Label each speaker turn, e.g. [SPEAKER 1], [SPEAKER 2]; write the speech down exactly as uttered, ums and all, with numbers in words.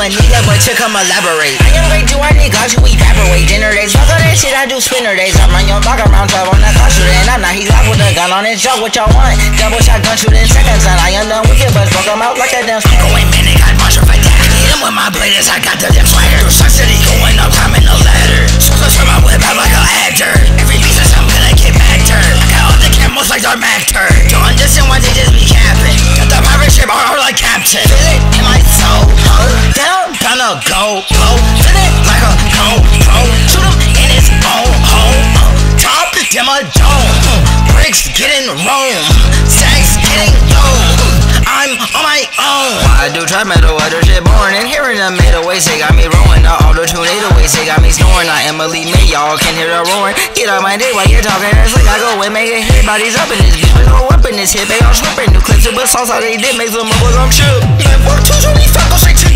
[SPEAKER 1] a nigga, but to come elaborate. I am great, do I need God, you evaporate. Dinner days, fuck all that shit, I do spinner days. I'm on your block around twelve on that car shooting. I'm not, he locked with a gun on his jaw, what y'all want? Double shotgun shooting seconds, and I am done wicked, but smoke him out like a damn snake. Going minute, got monster fight that. Hit him with my blade as I got the damn swagger. Through Sun City, going up, climbing the ladder. So I turn my whip out like an actor. Every piece of I'm gonna get back turned. I got all the camos like they're Mac turd. Don't understand why they just be capping. Got the pirate ship all like Captain. Feel it in my soul, ho. Down, gonna go, blow. Feel it like a GoPro. Shoot him in his own hole. Top, damn a dome. Bricks getting Rome. Stacks getting low. I'm on my own. I do trap metal, other shit born. And hearing the middle ways, they got me rolling. The auto-tune eight oh eight, they got me snoring. I am elite mate, y'all can hear the roaring. Get out my day while you're talking. It's like I go and make it hit. Bodies up in this bitch, we go up in this hit. They all slipping. New clips with sauce, how they did make some bubble gum chip. Like, what two, so we fuck, go straight to